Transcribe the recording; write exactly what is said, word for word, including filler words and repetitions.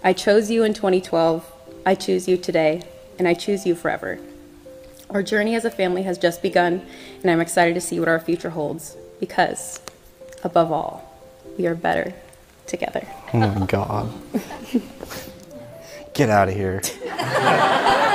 I chose you in twenty twelve, I choose you today, and I choose you forever. Our journey as a family has just begun, and I'm excited to see what our future holds, because, above all, we are better together. Oh my God. Get out of here.